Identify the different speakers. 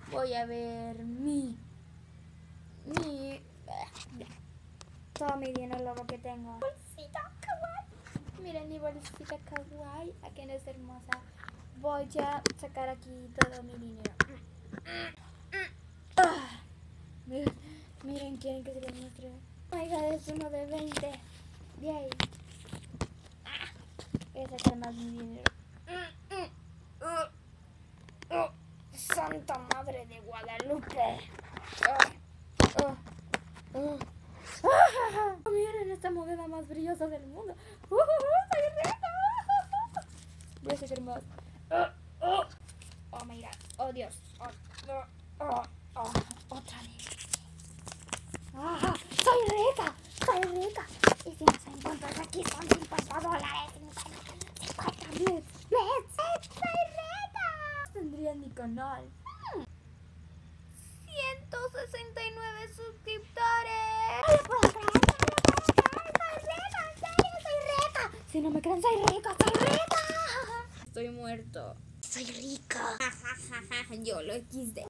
Speaker 1: Voy a ver todo mi dinero lo que tengo. Bolsita kawaii. Miren mi bolsita kawaii. Aquí no es hermosa. Voy a sacar aquí todo mi dinero. Miren, quieren que se les muestre. Oiga, es uno de 20. De ahí. Voy a sacar más mi dinero. Santa Madre de Guadalupe. Miren esta moneda más brillosa del mundo. ¡Soy rica! Voy a sacar más. Oh my god. Oh Dios. Otra vez. ¡Soy rica! ¡Soy rica! Y si nos encuentras aquí son $50. 50 bits. ¡Soy rica! Tendría mi canal. 169 suscriptores. No lo puedo creer, soy rica, en serio, soy rica. Si no me creen, soy rica, soy rica. Estoy muerto. Soy rica. Yo lo XD.